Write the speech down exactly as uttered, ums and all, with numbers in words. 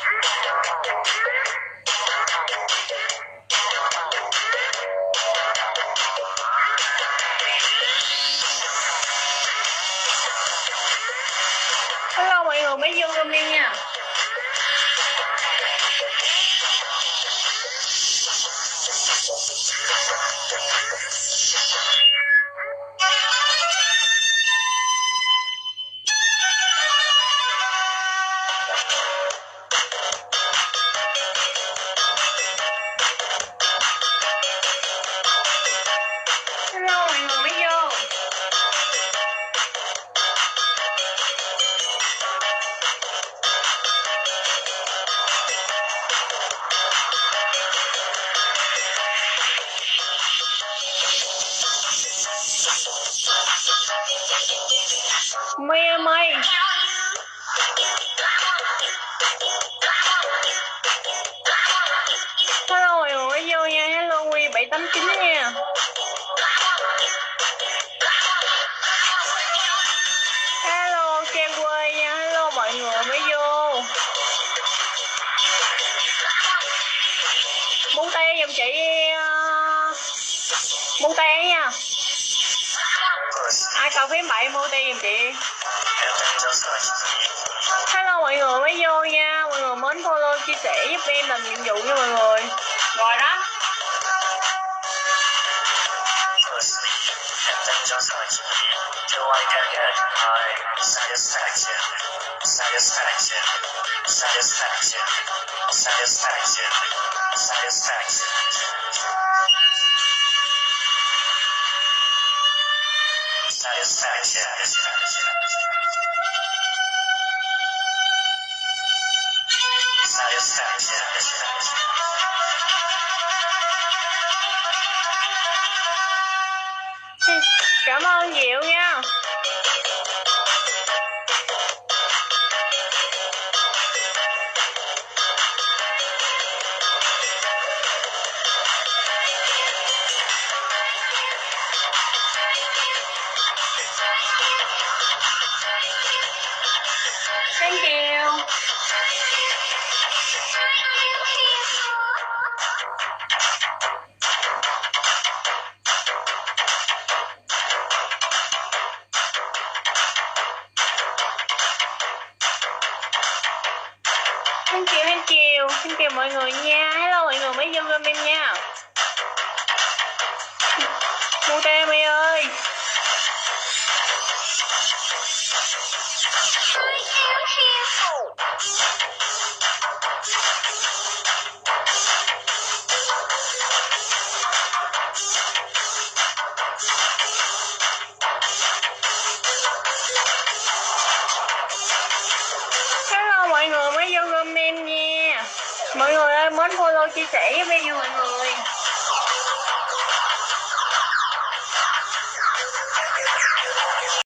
Hello mọi người mới vô comment nha. Hello mọi người mới vô. Mây ơi mây. Hello mọi người mới vô nha. Hello Quy bảy tám chín nha. Hello Kem quê nha. Hello mọi người mới vô. Buông tay giùm chị uh... buông tay nha. Ai cầu phím bảy mua tay giùm chị. Hello mọi người mới vô nha. Mọi người mến follow chia sẻ giúp em làm nhiệm vụ nha mọi người. Rồi đó. Cảm ơn Diệu nha. Thank you. Thank you, thank you. Thank you mọi người nha. Hello mọi người mới vô comment nha. Mua tay mày ơi. Hello mọi người mới vô comment nha. Mọi người ơi mến follow chia sẻ với video mọi người.